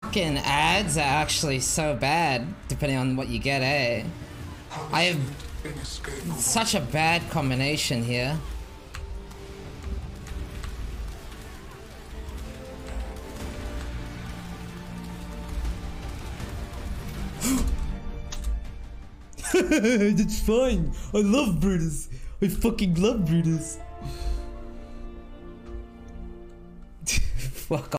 Fucking ads are actually so bad, depending on what you get, eh? I have such a bad combination here. It's fine. I love Brutus. I fucking love Brutus. Fuck off.